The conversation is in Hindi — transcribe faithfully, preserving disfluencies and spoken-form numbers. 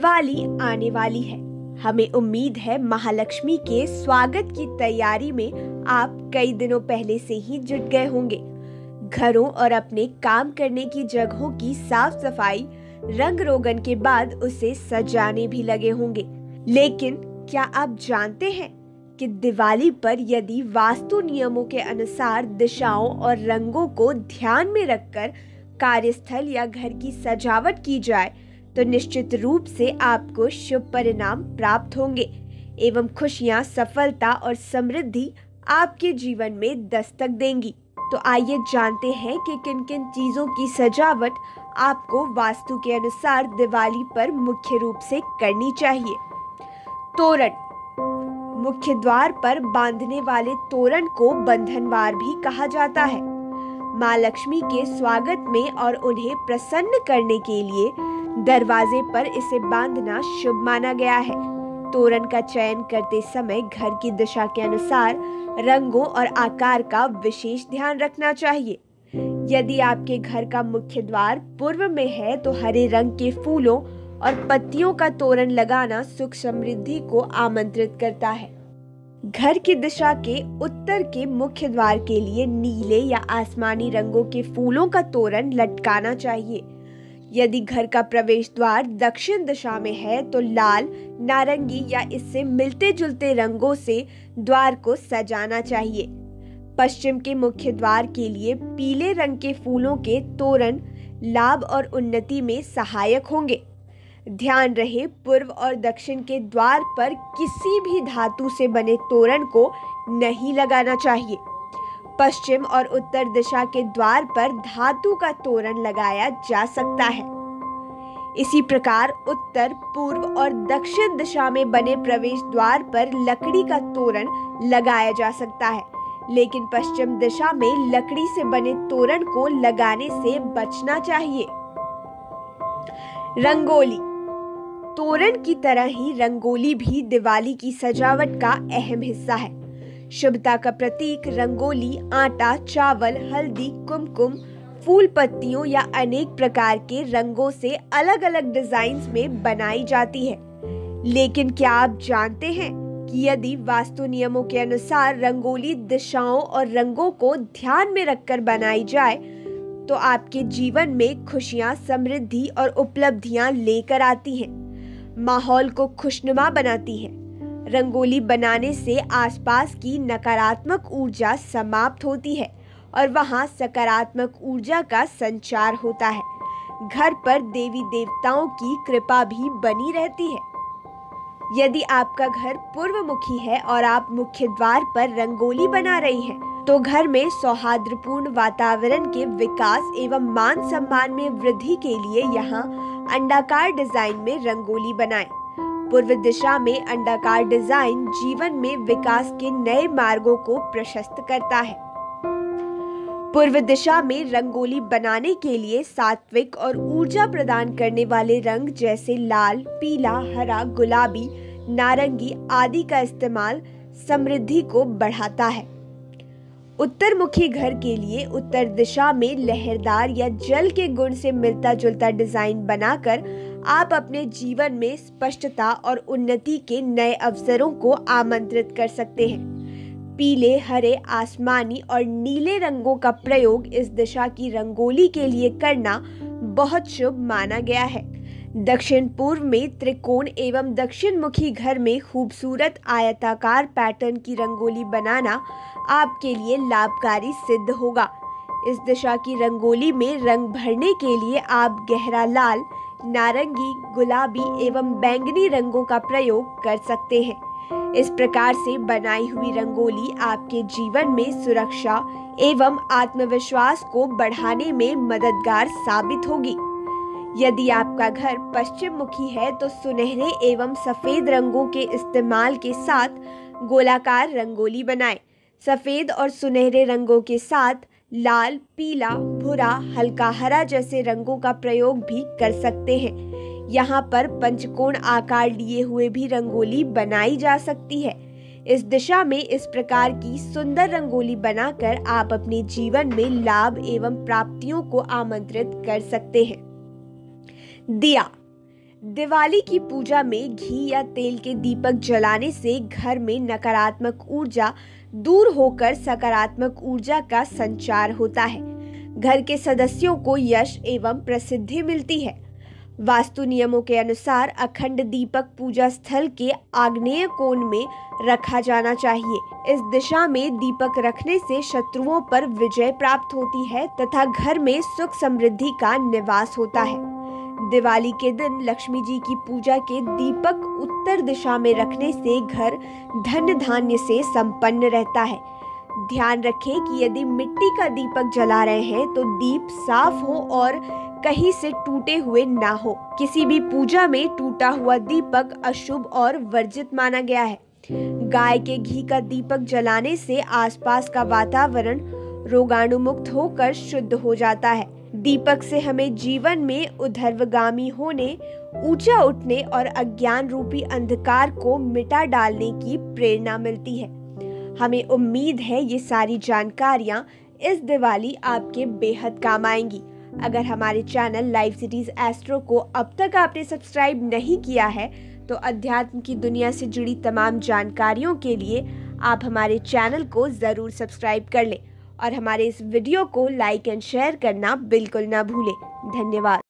दिवाली आने वाली है। हमें उम्मीद है महालक्ष्मी के स्वागत की तैयारी में आप कई दिनों पहले से ही जुट गए होंगे। घरों और अपने काम करने की जगहों की साफ सफाई, रंग रोगन के बाद उसे सजाने भी लगे होंगे। लेकिन क्या आप जानते हैं कि दिवाली पर यदि वास्तु नियमों के अनुसार दिशाओं और रंगों को ध्यान में रखकर कार्यस्थल या घर की सजावट की जाए तो निश्चित रूप से आपको शुभ परिणाम प्राप्त होंगे एवं खुशियां, सफलता और समृद्धि आपके जीवन में दस्तक देंगी। तो आइए जानते हैं कि किन किन चीजों की सजावट आपको वास्तु के अनुसार दिवाली पर मुख्य रूप से करनी चाहिए। तोरण। मुख्य द्वार पर बांधने वाले तोरण को बंधनवार भी कहा जाता है। माँ लक्ष्मी के स्वागत में और उन्हें प्रसन्न करने के लिए दरवाजे पर इसे बांधना शुभ माना गया है। तोरण का चयन करते समय घर की दिशा के अनुसार रंगों और आकार का विशेष ध्यान रखना चाहिए। यदि आपके घर का मुख्य द्वार पूर्व में है तो हरे रंग के फूलों और पत्तियों का तोरण लगाना सुख समृद्धि को आमंत्रित करता है। घर की दिशा के उत्तर के मुख्य द्वार के लिए नीले या आसमानी रंगों के फूलों का तोरण लटकाना चाहिए। यदि घर का प्रवेश द्वार दक्षिण दिशा में है तो लाल, नारंगी या इससे मिलते जुलते रंगों से द्वार को सजाना चाहिए। पश्चिम के मुख्य द्वार के लिए पीले रंग के फूलों के तोरण लाभ और उन्नति में सहायक होंगे। ध्यान रहे, पूर्व और दक्षिण के द्वार पर किसी भी धातु से बने तोरण को नहीं लगाना चाहिए। पश्चिम और उत्तर दिशा के द्वार पर धातु का तोरण लगाया जा सकता है। इसी प्रकार उत्तर, पूर्व और दक्षिण दिशा में बने प्रवेश द्वार पर लकड़ी का तोरण लगाया जा सकता है, लेकिन पश्चिम दिशा में लकड़ी से बने तोरण को लगाने से बचना चाहिए। रंगोली। तोरण की तरह ही रंगोली भी दिवाली की सजावट का अहम हिस्सा है। शुभता का प्रतीक रंगोली आटा, चावल, हल्दी, कुमकुम, फूल पत्तियों या अनेक प्रकार के रंगों से अलग अलग डिजाइन्स में बनाई जाती है। लेकिन क्या आप जानते हैं कि यदि वास्तु नियमों के अनुसार रंगोली दिशाओं और रंगों को ध्यान में रखकर बनाई जाए तो आपके जीवन में खुशियां, समृद्धि और उपलब्धियां लेकर आती हैं, माहौल को खुशनुमा बनाती हैं। रंगोली बनाने से आसपास की नकारात्मक ऊर्जा समाप्त होती है और वहां सकारात्मक ऊर्जा का संचार होता है। घर पर देवी देवताओं की कृपा भी बनी रहती है। यदि आपका घर पूर्वमुखी है और आप मुख्य द्वार पर रंगोली बना रही हैं, तो घर में सौहार्दपूर्ण वातावरण के विकास एवं मान सम्मान में वृद्धि के लिए यहाँ अंडाकार डिजाइन में रंगोली बनाएं। पूर्व दिशा में अंडाकार डिजाइन जीवन में विकास के नए मार्गों को प्रशस्त करता है। पूर्व दिशा में रंगोली बनाने के लिए सात्विक और ऊर्जा प्रदान करने वाले रंग जैसे लाल, पीला, हरा, गुलाबी, नारंगी आदि का इस्तेमाल समृद्धि को बढ़ाता है। उत्तरमुखी घर के लिए उत्तर दिशा में लहरदार या जल के गुण से मिलता जुलता डिजाइन बनाकर आप अपने जीवन में स्पष्टता और उन्नति के नए अवसरों को आमंत्रित कर सकते हैं। पीले, हरे, आसमानी और नीले रंगों का प्रयोग इस दिशा की रंगोली के लिए करना बहुत शुभ माना गया है। दक्षिण पूर्व में त्रिकोण एवं दक्षिण मुखी घर में खूबसूरत आयताकार पैटर्न की रंगोली बनाना आपके लिए लाभकारी सिद्ध होगा। इस दिशा की रंगोली में रंग भरने के लिए आप गहरा लाल, नारंगी, गुलाबी एवं बैंगनी रंगों का प्रयोग कर सकते हैं। इस प्रकार से बनाई हुई रंगोली आपके जीवन में सुरक्षा एवं आत्मविश्वास को बढ़ाने में मददगार साबित होगी। यदि आपका घर पश्चिम मुखी है तो सुनहरे एवं सफेद रंगों के इस्तेमाल के साथ गोलाकार रंगोली बनाएं। सफेद और सुनहरे रंगों के साथ लाल, पीला, भूरा, हल्का हरा जैसे रंगों का प्रयोग भी कर सकते हैं। यहाँ पर पंचकोण आकार लिए हुए भी रंगोली बनाई जा सकती है। इस दिशा में इस प्रकार की सुंदर रंगोली बनाकर आप अपने जीवन में लाभ एवं प्राप्तियों को आमंत्रित कर सकते हैं। दिया। दिवाली की पूजा में घी या तेल के दीपक जलाने से घर में नकारात्मक ऊर्जा दूर होकर सकारात्मक ऊर्जा का संचार होता है। घर के सदस्यों को यश एवं प्रसिद्धि मिलती है। वास्तु नियमों के अनुसार अखंड दीपक पूजा स्थल के आग्नेय कोण में रखा जाना चाहिए। इस दिशा में दीपक रखने से शत्रुओं पर विजय प्राप्त होती है तथा घर में सुख समृद्धि का निवास होता है। दिवाली के दिन लक्ष्मी जी की पूजा के दीपक उत्तर दिशा में रखने से घर धन धान्य से संपन्न रहता है। ध्यान रखें कि यदि मिट्टी का दीपक जला रहे हैं तो दीप साफ हो और कहीं से टूटे हुए ना हो। किसी भी पूजा में टूटा हुआ दीपक अशुभ और वर्जित माना गया है। गाय के घी का दीपक जलाने से आसपास का वातावरण रोगाणुमुक्त होकर शुद्ध हो जाता है। दीपक से हमें जीवन में ऊर्ध्वगामी होने, ऊंचा उठने और अज्ञान रूपी अंधकार को मिटा डालने की प्रेरणा मिलती है। हमें उम्मीद है ये सारी जानकारियां इस दिवाली आपके बेहद काम आएंगी। अगर हमारे चैनल लाइव सिटीज एस्ट्रो को अब तक आपने सब्सक्राइब नहीं किया है तो अध्यात्म की दुनिया से जुड़ी तमाम जानकारियों के लिए आप हमारे चैनल को ज़रूर सब्सक्राइब कर लें और हमारे इस वीडियो को लाइक एंड शेयर करना बिल्कुल ना भूलें। धन्यवाद।